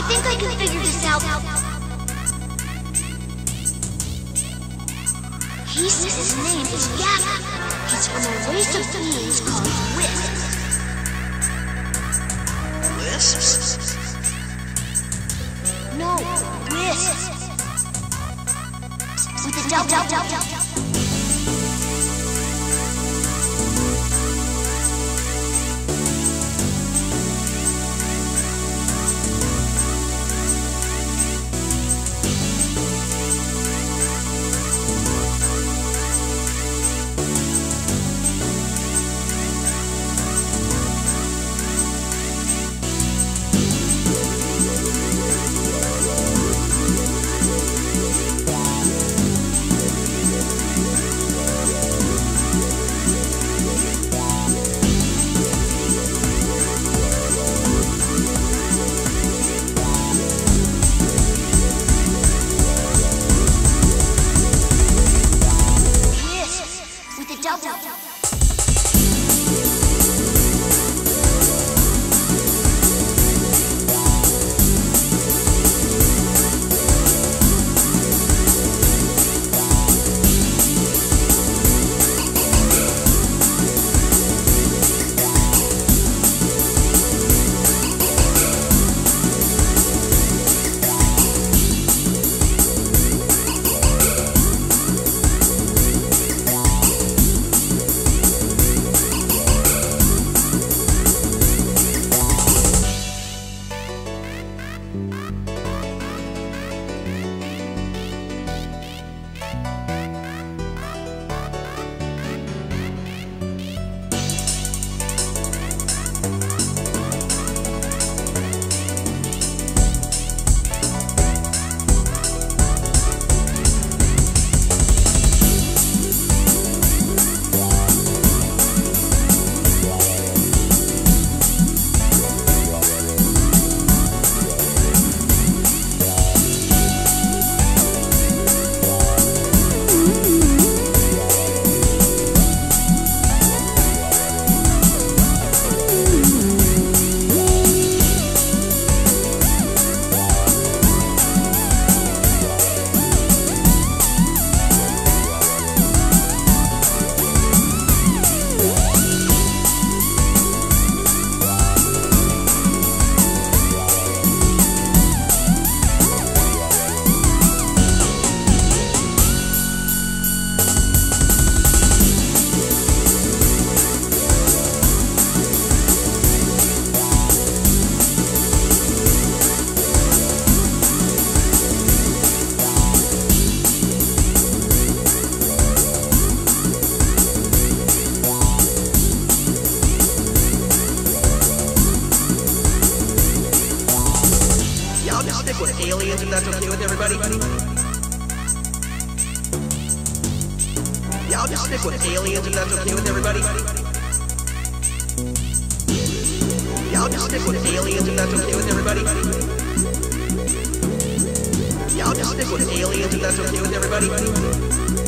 think I can figure this out. He says his name is Gavin. He's from a race of beings called Wisps. Wisps? No, Wisps. With a double. With aliens, if that's okay with everybody. Yeah, I'll just stick with aliens, if that's okay with everybody. Yeah, I'll just stick with aliens, if that's okay with everybody. Yeah, I'll just stick with aliens, if that's okay with everybody.